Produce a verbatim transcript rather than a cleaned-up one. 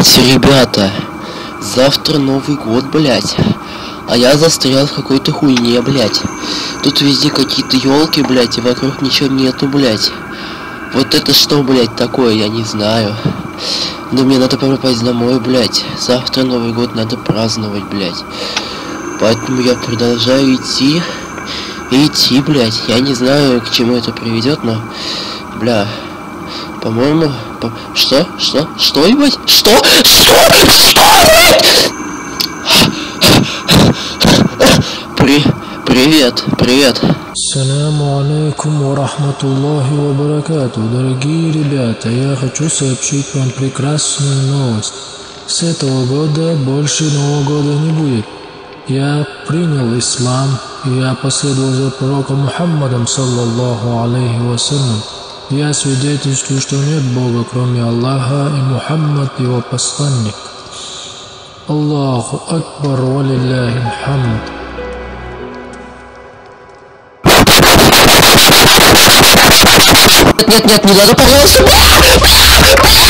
Кстати, ребята, завтра Новый год, блять. А я застрял в какой-то хуйне, блять. Тут везде какие-то елки, блять, и вокруг ничего нету, блять. Вот это что, блять, такое, я не знаю. Но мне надо попасть домой, блять. Завтра Новый год надо праздновать, блять. Поэтому я продолжаю идти. И идти, блять. Я не знаю, к чему это приведет, но, бля, по-моему, по... что, что, что, ебать, что, что, что, блять? При... Привет, привет. Ассаламу алейкум ва рахматуллахи ва баракату. Дорогие ребята, я хочу сообщить вам прекрасную новость. С этого года больше Нового года не будет. Я принял ислам, и я последовал за пророком Мухаммадом, саллаллаху алейхи вассалям. Я свидетельствую, что нет Бога, кроме Аллаха, и Мухаммад его посланник. Аллаху акбар ва лилляхи хамд. Нет, нет, не надо, пожалуйста!